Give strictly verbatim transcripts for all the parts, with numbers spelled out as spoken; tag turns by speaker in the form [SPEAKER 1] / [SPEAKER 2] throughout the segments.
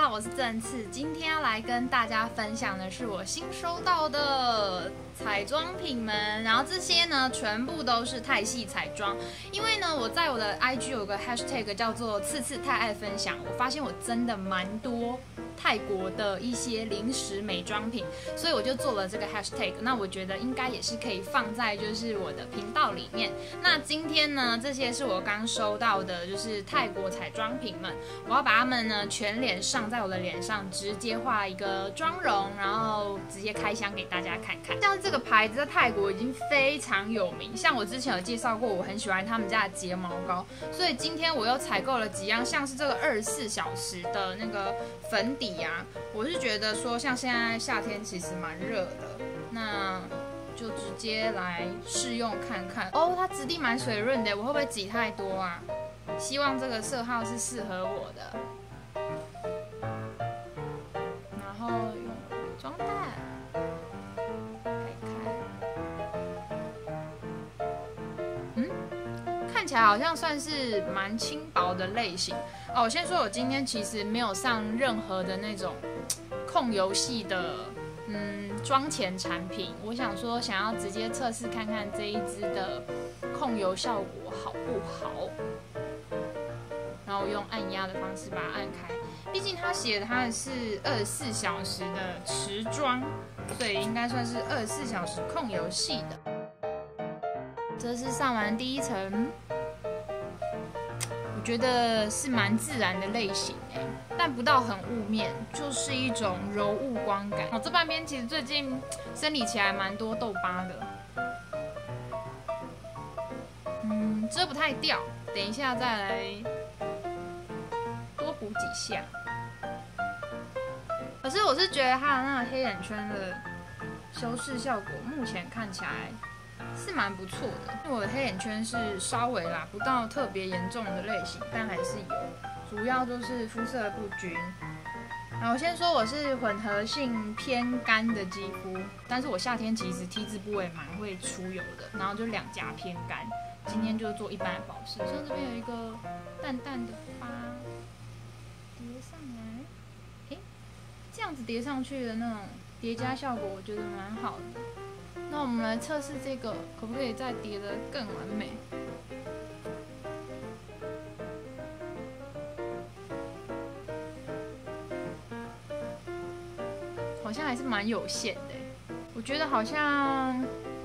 [SPEAKER 1] 好，我是正次，今天要来跟大家分享的是我新收到的彩妆品们，然后这些呢全部都是泰系彩妆，因为呢我在我的 I G 有个 hashtag 叫做次次太爱分享，我发现我真的蛮多泰国的一些零食美妆品，所以我就做了这个 hashtag。那我觉得应该也是可以放在就是我的频道里面。那今天呢，这些是我刚收到的，就是泰国彩妆品们，我要把它们呢全脸上在我的脸上直接画一个妆容，然后直接开箱给大家看看。像这个牌子在泰国已经非常有名，像我之前有介绍过，我很喜欢他们家的睫毛膏，所以今天我又采购了几样，像是这个二十四小时的那个粉底。啊，我是觉得说，像现在夏天其实蛮热的，那就直接来试用看看哦。它质地蛮水润的，我会不会挤太多啊？希望这个色号是适合我的。然后用妆蛋开开，嗯，看起来好像算是蛮轻薄的类型。哦，我先说，我今天其实没有上任何的那种控油系的嗯妆前产品，我想说想要直接测试看看这一支的控油效果好不好，然后用按压的方式把它按开，毕竟它写的它是二十四小时的持妆，所以应该算是二十四小时控油系的。这是上完第一层。我觉得是蛮自然的类型哎，但不到很雾面，就是一种柔雾光感。哦，这半边其实最近生理期还蛮多痘疤的，嗯，遮不太掉，等一下再来多补几下。可是我是觉得它的那个黑眼圈的修饰效果，目前看起来是蛮不错的。我的黑眼圈是稍微啦，不到特别严重的类型，但还是有，主要就是肤色不均。然后我先说我是混合性偏干的肌肤，但是我夏天其实 T 字部位蛮会出油的，然后就两颊偏干。今天就做一般的保湿，像这边有一个淡淡的疤叠上来，诶，这样子叠上去的那种叠加效果，我觉得蛮好的。那我们来测试这个可不可以再叠得更完美？好像还是蛮有限的，我觉得好像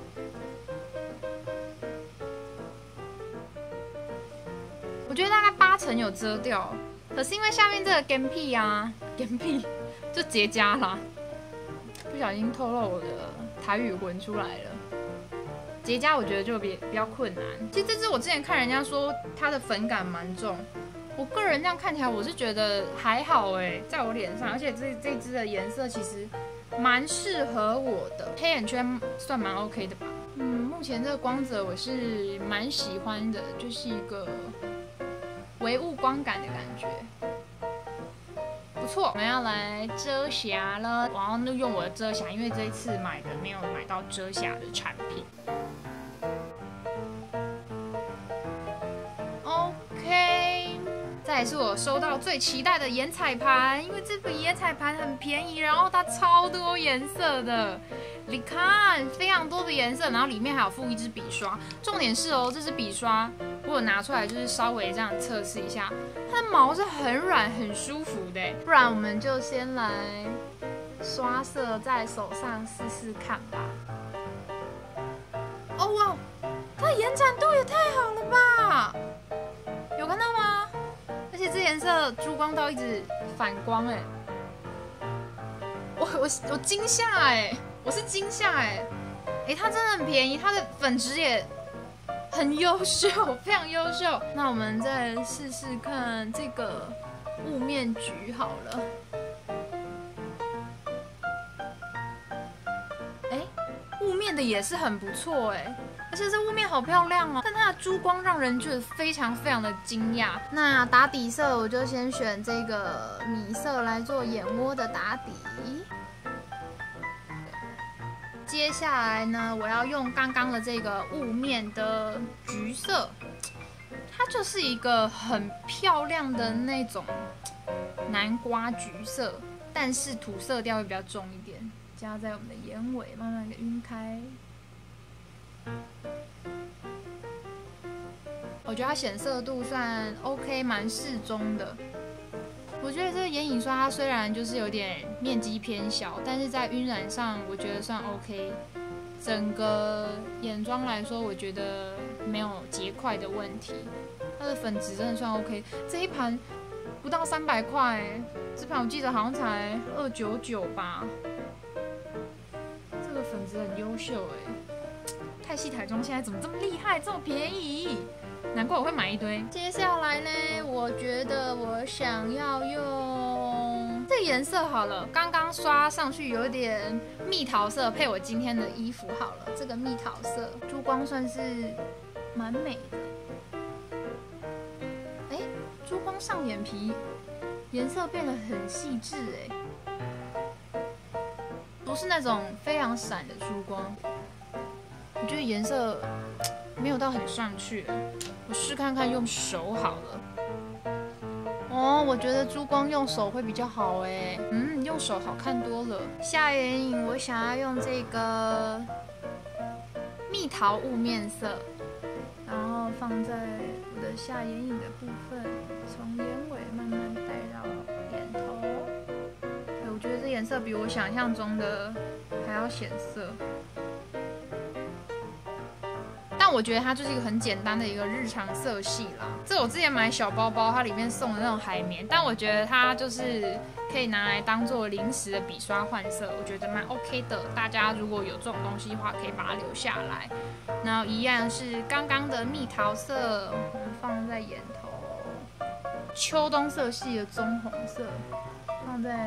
[SPEAKER 1] 我觉得大概八成有遮掉，可是因为下面这个干屁啊，干屁就结痂啦，不小心透露我的台语魂出来了，结痂我觉得就比比较困难。其实这支我之前看人家说它的粉感蛮重，我个人这样看起来我是觉得还好哎，在我脸上，而且这这支的颜色其实蛮适合我的，黑眼圈算蛮 OK 的吧。嗯，目前这个光泽我是蛮喜欢的，就是一个微雾光感的感觉。不错，我们要来遮瑕了，我要用我的遮瑕，因为这一次买的没有买到遮瑕的产品。OK， 再来是我收到最期待的眼彩盘，因为这个眼彩盘很便宜，然后它超多颜色的，你看非常多的颜色，然后里面还有附一支笔刷。重点是哦，这支笔刷我有拿出来，就是稍微这样测试一下，它的毛是很软很舒服的。不然我们就先来刷色在手上试试看吧。哦哇，它的延展度也太好了吧！有看到吗？而且这颜色珠光到一直反光哎，我我我惊吓哎，我是惊吓哎，哎它真的很便宜，它的粉质也很优秀，非常优秀。那我们再试试看这个雾面橘好了。哎，雾面的也是很不错哎，而且这雾面好漂亮哦，但它的珠光让人觉得非常非常的惊讶。那打底色我就先选这个米色来做眼窝的打底。接下来呢，我要用刚刚的这个雾面的橘色，它就是一个很漂亮的那种南瓜橘色，但是土色调会比较重一点，加在我们的眼尾，慢慢的晕开。我觉得它显色度算 OK， 蛮适中的。我觉得这个眼影刷它虽然就是有点面积偏小，但是在晕染上我觉得算 OK。整个眼妆来说，我觉得没有结块的问题。它的粉质真的算 OK， 这一盘不到三百块，这盘我记得好像才二九九吧。这个粉质很优秀哎，泰系台妆现在怎么这么厉害，这么便宜？难怪我会买一堆。接下来呢，我觉得我想要用这个颜色好了，刚刚刷上去有点蜜桃色，配我今天的衣服好了。这个蜜桃色珠光算是蛮美的。哎，珠光上眼皮，颜色变得很细致哎，不是那种非常闪的珠光。我觉得颜色没有到很上去。我试看看用手好了。哦，我觉得珠光用手会比较好哎。嗯，用手好看多了。下眼影我想要用这个蜜桃雾面色，然后放在我的下眼影的部分，从眼尾慢慢带到眼头。对，我觉得这颜色比我想象中的还要显色。但我觉得它就是一个很简单的一个日常色系啦。这我之前买小包包，它里面送的那种海绵，但我觉得它就是可以拿来当做临时的笔刷换色，我觉得蛮 OK 的。大家如果有这种东西的话，可以把它留下来。然后一样是刚刚的蜜桃色，我们放在眼头，秋冬色系的棕红色放在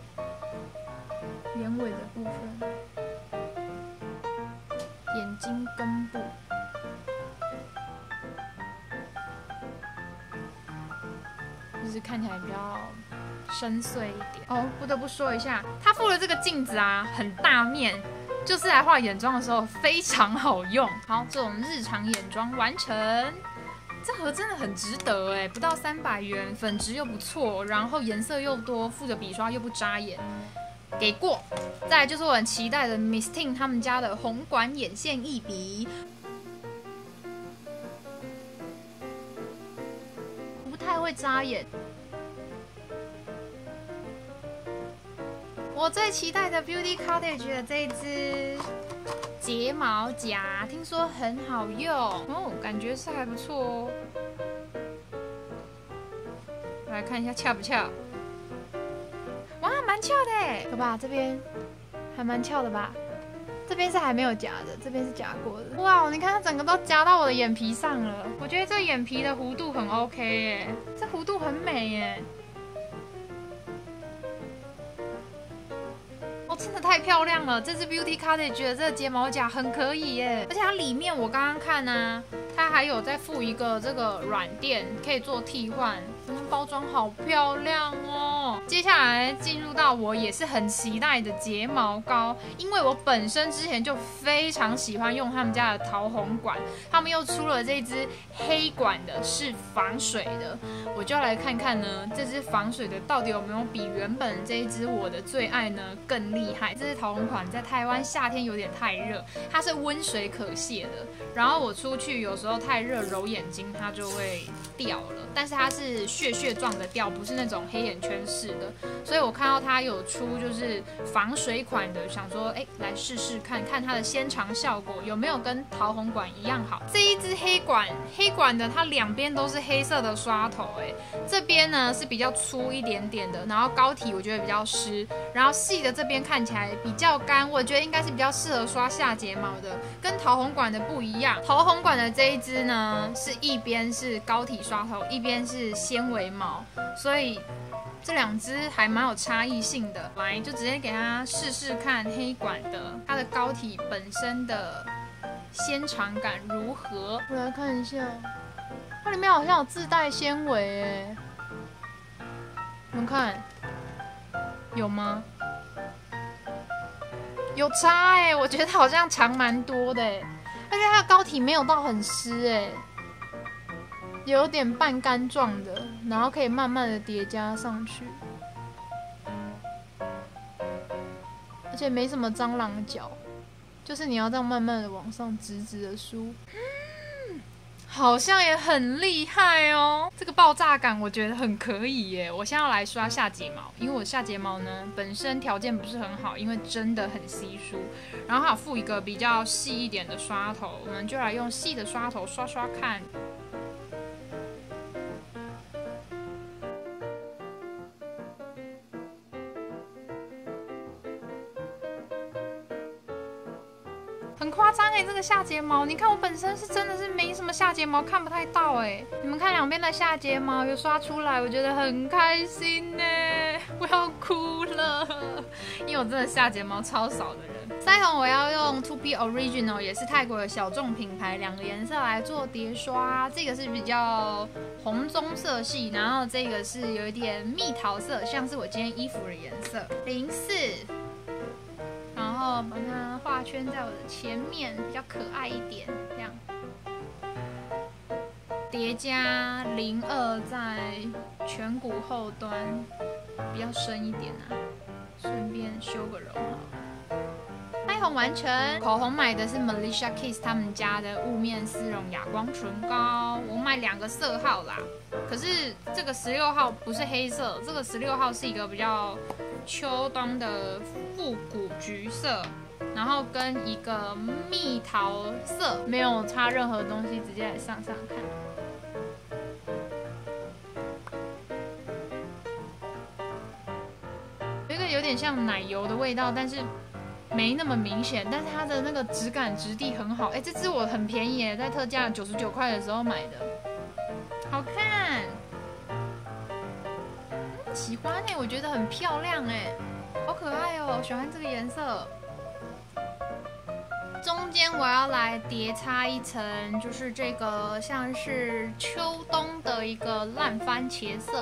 [SPEAKER 1] 眼尾的部分，眼睛根部。就是看起来比较深邃一点哦。不得不说一下，它附的这个镜子啊，很大面，就是来画眼妆的时候非常好用。好，这种日常眼妆完成，这盒真的很值得哎，不到三百元，粉质又不错，然后颜色又多，附着笔刷又不扎眼，给过。再来就是我很期待的 Miss Ting 他们家的红管眼线一笔。太会扎眼，我最期待的 Beauty Cottage 的这一支睫毛夹，听说很好用哦，感觉是还不错哦。来看一下翘不翘？哇，蛮翘的哎，有吧？这边还蛮翘的吧？这边是还没有夹的，这边是夹过的。哇，你看它整个都夹到我的眼皮上了。我觉得这眼皮的弧度很 OK 耶，这弧度很美耶。哦，真的太漂亮了！这支 Beauty Cottage 的这个睫毛夹很可以耶，而且它里面我刚刚看啊，它还有再附一个这个软垫，可以做替换。嗯，包装好漂亮哦！接下来进入到我也是很期待的睫毛膏，因为我本身之前就非常喜欢用他们家的桃红管，他们又出了这支黑管的，是防水的，我就要来看看呢，这支防水的到底有没有比原本这一支我的最爱呢更厉害？这支桃红管在台湾夏天有点太热，它是温水可泄的，然后我出去有时候太热揉眼睛它就会掉了，但是它是屑屑状的掉，不是那种黑眼圈式的，所以我看到它有出就是防水款的，想说哎来试试看看它的纤长效果有没有跟桃红管一样好。这一支黑管黑管的它两边都是黑色的刷头，哎，这边呢是比较粗一点点的，然后膏体我觉得比较湿，然后细的这边看起来比较干，我觉得应该是比较适合刷下睫毛的，跟桃红管的不一样。桃红管的这一支呢是一边是膏体刷头，一边是纤维毛，所以这两支还蛮有差异性的。来，就直接给它试试看黑管的，它的膏体本身的纤长感如何？我来看一下，它里面好像有自带纤维哎，你们看有吗？有差哎，我觉得好像长蛮多的哎，而且它的膏体没有到很湿哎。有点半干状的，然后可以慢慢的叠加上去。 而且没什么蟑螂脚，就是你要这样慢慢的往上直直的梳。好像也很厉害哦，这个爆炸感我觉得很可以耶。我现在要来刷下睫毛，因为我下睫毛呢本身条件不是很好，因为真的很稀疏，然后还有附一个比较细一点的刷头，我们就来用细的刷头刷刷看。很夸张哎，这个下睫毛，你看我本身是真的是没什么下睫毛，看不太到哎。你们看两边的下睫毛有刷出来，我觉得很开心呢，我要哭了，因为我真的下睫毛超少的人。腮红我要用 To B Original， 也是泰国的小众品牌，两个颜色来做叠刷，这个是比较红棕色系，然后这个是有一点蜜桃色，像是我今天衣服的颜色。零四。然后把它画圈在我的前面，比较可爱一点，这样。叠加零二在颧骨后端，比较深一点啊，顺便修个容好了。腮红完成，口红买的是 Malaysia Kiss 他们家的雾面丝绒哑光唇膏，我买两个色号啦。可是这个十六号不是黑色，这个十六号是一个比较秋冬的复古橘色，然后跟一个蜜桃色，没有擦任何东西，直接来上上看。有一个有点像奶油的味道，但是没那么明显，但是它的那个质感质地很好。哎，这支我很便宜耶，在特价九十九块的时候买的，好看。喜欢哎、欸，我觉得很漂亮哎、欸，好可爱哦、喔，喜欢这个颜色。中间我要来叠擦一层，就是这个像是秋冬的一个烂番茄色。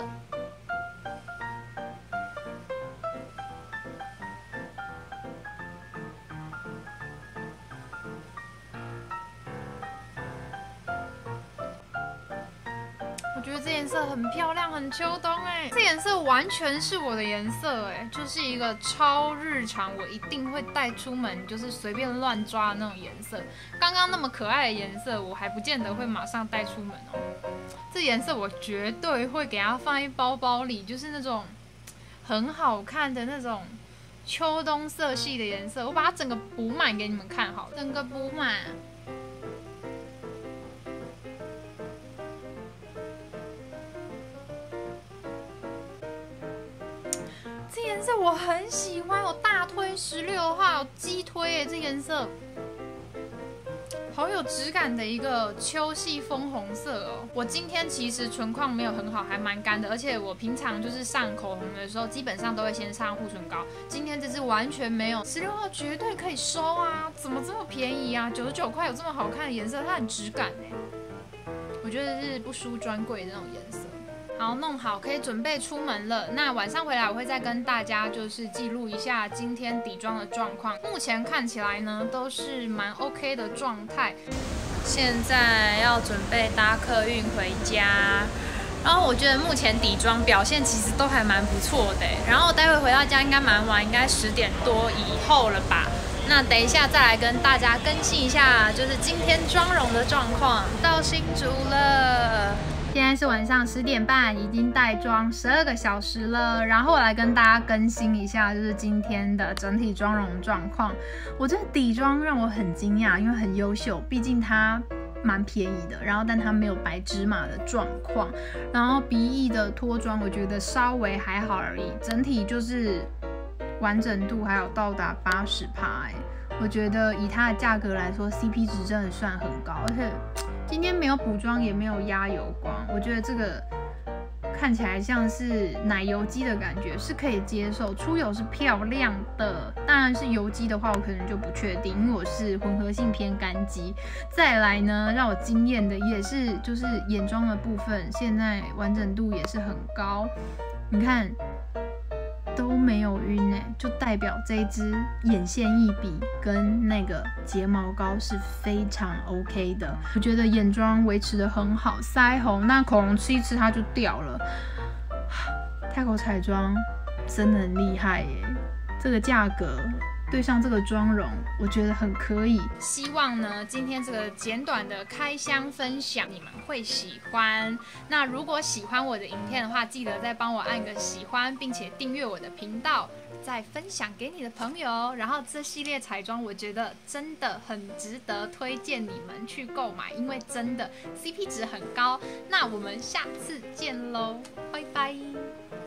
[SPEAKER 1] 我觉得这颜色很漂亮，很秋冬哎，这颜色完全是我的颜色哎，就是一个超日常，我一定会带出门，就是随便乱抓的那种颜色。刚刚那么可爱的颜色，我还不见得会马上带出门哦。这颜色我绝对会给它放在包包里，就是那种很好看的那种秋冬色系的颜色。我把它整个补满给你们看好了，整个补满。这颜色我很喜欢，我大推十六号，激推耶！这颜色好有质感的一个秋系枫红色哦。我今天其实唇况没有很好，还蛮干的，而且我平常就是上口红的时候，基本上都会先上护唇膏。今天这支完全没有，十六号绝对可以收啊！怎么这么便宜啊？九十九块有这么好看的颜色，它很质感哎，我觉得是不输专柜的那种颜色。好，弄好可以准备出门了。那晚上回来我会再跟大家就是记录一下今天底妆的状况。目前看起来呢都是蛮 OK 的状态。现在要准备搭客运回家，然后我觉得目前底妆表现其实都还蛮不错的。然后待会回到家应该蛮晚，应该十点多以后了吧。那等一下再来跟大家更新一下，就是今天妆容的状况。到新竹了。现在是晚上十点半，已经带妆十二个小时了。然后我来跟大家更新一下，就是今天的整体妆容状况。我觉得底妆让我很惊讶，因为很优秀，毕竟它蛮便宜的。然后但它没有白芝麻的状况。然后鼻翼的脱妆，我觉得稍微还好而已。整体就是完整度还有到达八十趴，哎，我觉得以它的价格来说 ，C P 值真的算很高，而且。今天没有补妆，也没有压油光，我觉得这个看起来像是奶油肌的感觉，是可以接受。出油是漂亮的，当然是油肌的话，我可能就不确定，因为我是混合性偏干肌。再来呢，让我惊艳的也是就是眼妆的部分，现在完整度也是很高，你看。都没有晕哎，就代表这一支眼线一笔跟那个睫毛膏是非常 OK 的。我觉得眼妆维持得很好，腮红那口红吃一吃它就掉了。泰国彩妆真的很厉害耶，这个价格
[SPEAKER 2] 对上这个妆容，我觉得很可以。
[SPEAKER 1] 希望呢，今天这个简短的开箱分享你们会喜欢。那如果喜欢我的影片的话，记得再帮我按个喜欢，并且订阅我的频道，再分享给你的朋友。然后这系列彩妆，我觉得真的很值得推荐你们去购买，因为真的 C P 值很高。那我们下次见喽，拜拜。